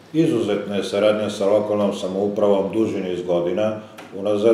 Izuzetna je saradnja sa lokalnom samoupravom duži niz godina unazad,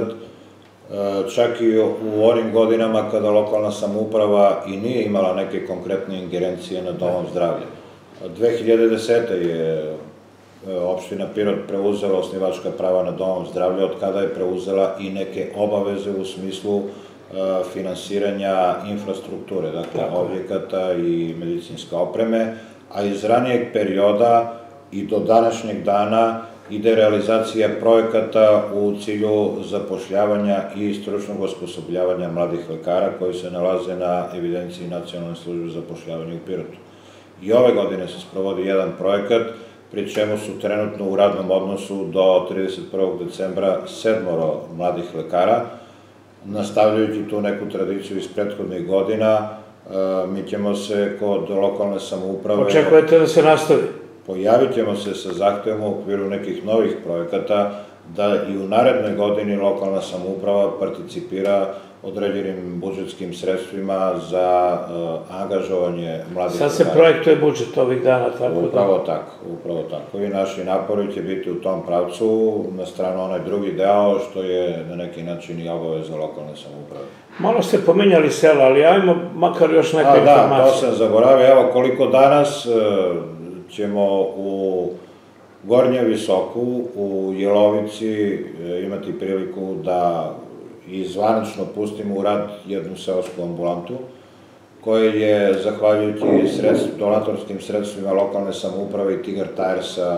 čak i u onim godinama kada lokalna samouprava i nije imala neke konkretne ingerencije nad domom zdravlja. 2010. je opština Pirot preuzela osnivačka prava nad domom zdravlja, od kada je preuzela i neke obaveze u smislu finansiranja infrastrukture, dakle objekata i medicinske opreme, a iz ranijeg perioda i do današnjeg dana ide realizacija projekata u cilju zapošljavanja i stručnog osposobljavanja mladih lekara koji se nalaze na evidenciji Nacionalne službe za zapošljavanje u Pirotu. I ove godine se sprovodi jedan projekat, pri čemu su trenutno u radnom odnosu do 31. decembra 7 mladih lekara. Nastavljajući tu neku tradiciju iz prethodnih godina, mi ćemo se kod lokalne samouprave... Očekujete da se nastavi? Pojavit ćemo se sa zahtevom u okviru nekih novih projekata da i u narednoj godini lokalna samouprava participira određenim budžetskim sredstvima za angažovanje mladih lekara. Sad se projektuje budžet ovih dana, tako da? Upravo tako. I naši napori će biti u tom pravcu, na stranu onaj drugi deo, što je na neki način i obaveza lokalne samouprave. Malo ste pominjali sela, ali ajmo makar još neka informacija. Da, to sam zaboravio. Evo koliko danas ćemo u Gornjem Visoku, u Jelovici imati priliku da i zvanično pustimo u rad jednu seosku ambulantu, koja je, zahvaljujući donatorskim sredstvima lokalne samouprave i Tigar Tiresa,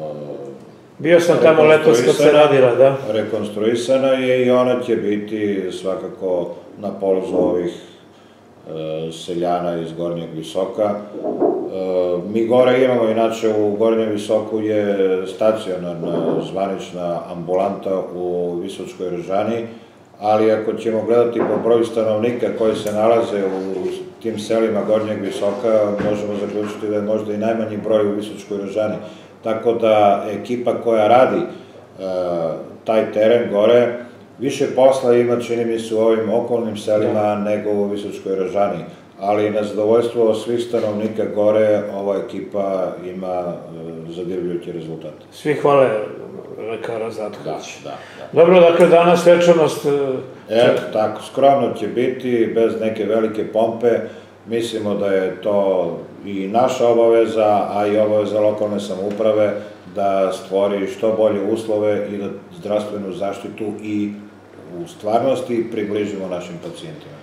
bio sam tamo letos kad se radila, da? Rekonstruisana je i ona će biti svakako na položu ovih seljana iz Gornjeg Visoka. Mi gore imamo, inače u Gornjem Visoku je stacionarna zvanična ambulanta u Visočkoj Rožani, ali ako ćemo gledati po broju stanovnika koji se nalaze u tim selima Gornjeg Visoka, možemo zaključiti da je možda i najmanji broj u Visočkoj Rožani. Tako da ekipa koja radi taj teren gore, više posla ima, čini mi se, u ovim okolnim selima nego u Visočkoj Rožani. Ali na zadovoljstvo svih stanovnika gore, ova ekipa ima zadivljujuće rezultate. Svi hvale lekara Zatković. Da. Dobro, dakle, danas svečanost... Eto, tako, skromno će biti, bez neke velike pompe. Mislimo da je to i naša obaveza, a i obaveza lokalne samouprave da stvori što bolje uslove i da zdravstvenu zaštitu i u stvarnosti približimo našim pacijentima.